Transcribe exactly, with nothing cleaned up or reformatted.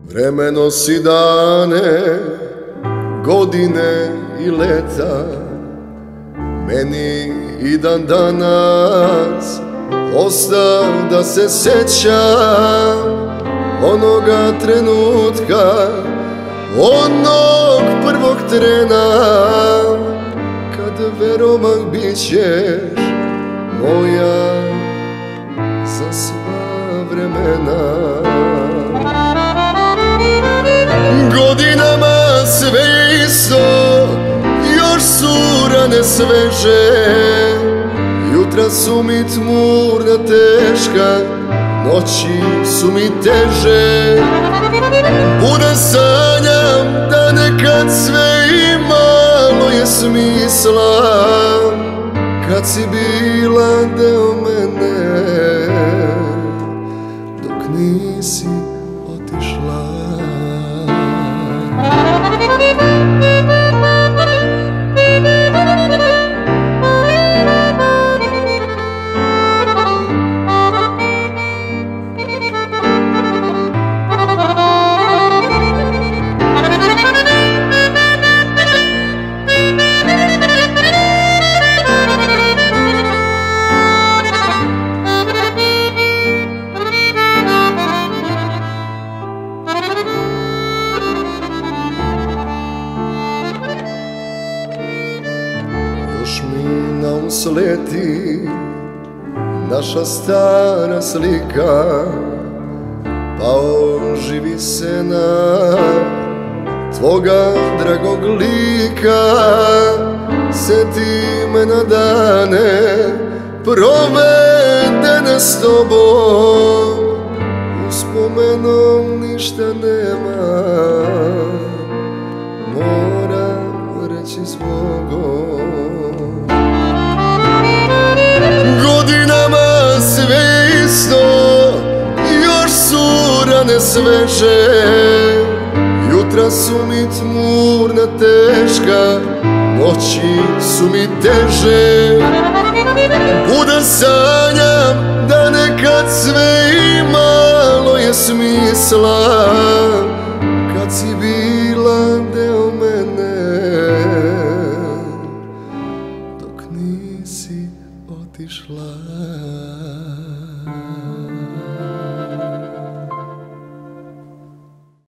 Vreme nosi dane, godine i leta, meni i dan danas osta da se sećam onoga trenutka, onog prvog trena, kad veromak bićeš moja za sva vremena. Godinama sve isto, još su rane sveže, jutra su mi tmurna teška, noći su mi teže. Bude sanjam da nekad sve imalo je smisla, kad si bila deo mene, dok nisi otišla. Još mi na um sleti naša stara slika, pa oživi se na tvoga dragog lika. Seti me na dane provedene s tobom, uspomenom ništa nema, moram reći zbogom. Godinama sve isto, još su rane sveže, jutra su mi tmurna teška, noći su mi teže. Bude sanjam da nekad sve imalo je smisla, kad si bila deo